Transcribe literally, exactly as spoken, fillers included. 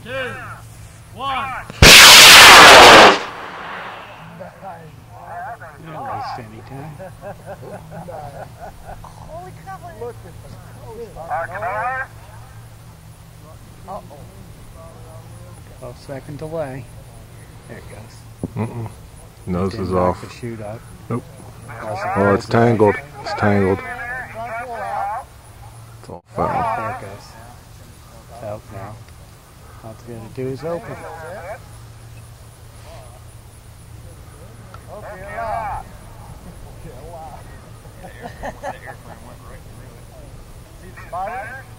two, one. You don't waste any time. Holy crap. Look at the Uh-oh. twelve seconds away. There it goes. Mm-mm. Nose Didn't is back off. the chute up. Nope. Plus Oh, it's goes tangled. away. It's tangled. Trying to pull out. It's all foul. There it goes. It's out now. All it's going to do is open. Okay, allow. The airframe went right through it. See the spider?